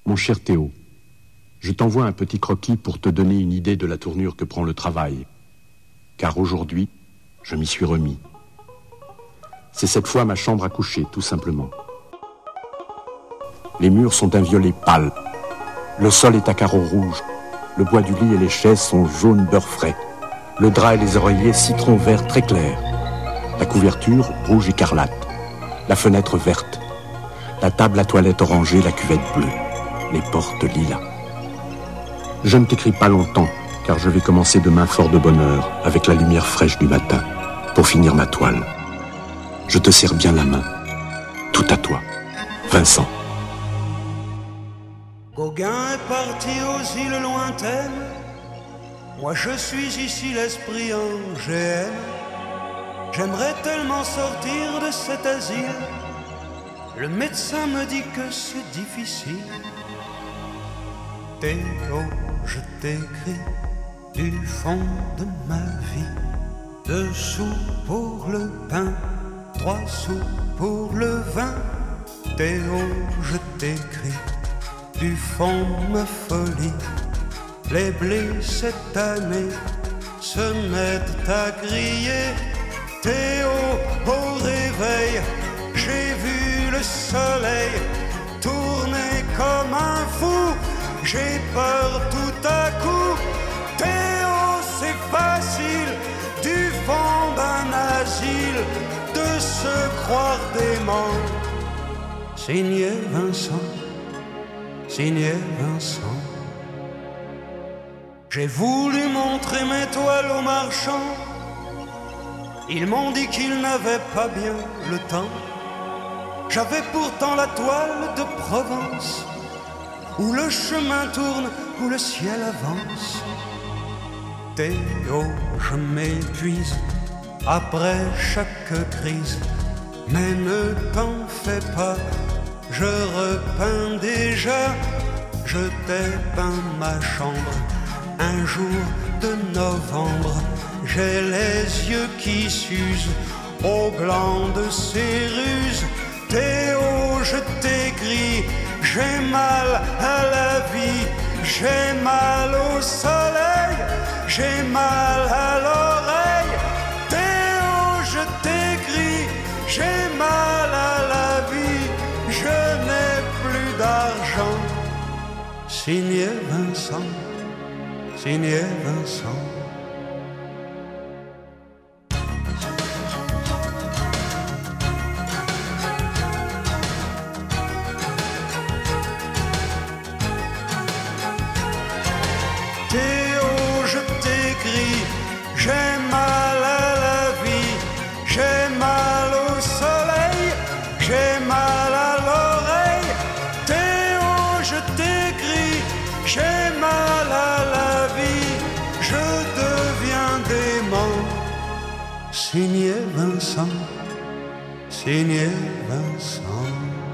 Mon cher Théo, je t'envoie un petit croquis pour te donner une idée de la tournure que prend le travail. Car aujourd'hui, je m'y suis remis. C'est cette fois ma chambre à coucher, tout simplement. Les murs sont d'un violet pâle. Le sol est à carreaux rouges. Le bois du lit et les chaises sont jaune beurre frais. Le drap et les oreillers citron vert très clair. La couverture rouge écarlate. La fenêtre verte. La table à toilette orangée, la cuvette bleue. Les portes lilas. Je ne t'écris pas longtemps, car je vais commencer demain fort de bonne heure, avec la lumière fraîche du matin, pour finir ma toile. Je te serre bien la main. Tout à toi. Vincent. Gauguin est parti aux îles lointaines. Moi je suis ici l'esprit en GN. J'aimerais tellement sortir de cet asile. Le médecin me dit que c'est difficile. Théo, je t'écris du fond de ma vie. 2 sous pour le pain, 3 sous pour le vin. Théo, je t'écris du fond de ma folie. Les blés cette année se mettent à griller. Théo, au réveil, j'ai vu le soleil tourner comme un fou. J'ai peur tout à coup. Théo, c'est facile, du fond d'un asile, de se croire dément. Signé Vincent, signé Vincent. J'ai voulu montrer mes toiles aux marchands. Ils m'ont dit qu'ils n'avaient pas bien le temps. J'avais pourtant la toile de Provence, où le chemin tourne, où le ciel avance. Théo, je m'épuise après chaque crise, mais ne t'en fais pas, je repeins déjà. Je t'ai peint ma chambre un jour de novembre. J'ai les yeux qui s'usent au gland de ces ruses. Théo, je t'écris, j'ai mal à la vie, j'ai mal au soleil, j'ai mal à l'oreille. Théo, je t'écris, j'ai mal à la vie, je n'ai plus d'argent. Signé Vincent, signé Vincent. Théo, je t'écris, j'ai mal à la vie, j'ai mal au soleil, j'ai mal à l'oreille. Théo, je t'écris, j'ai mal à la vie, je deviens dément. Signé Vincent, signé Vincent.